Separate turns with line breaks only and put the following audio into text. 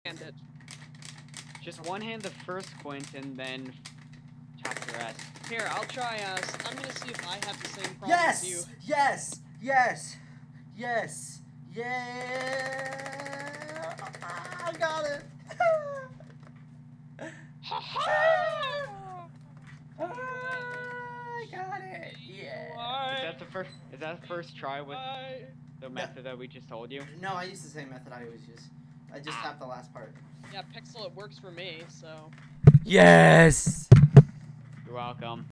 hand it.
Just one hand the first squint and then chop the rest.
Here, I'll try. I'm gonna see if I have the same problem
Yes!
as you.
Yes! Yes! Yes! Yeah! I got it! I got it! Yeah!
Is that the first try with the method that we just told you?
No, I use the same method I always use. I just tapped the last part.
Yeah, Pixel, it works for me, so.
Yes!
You're welcome.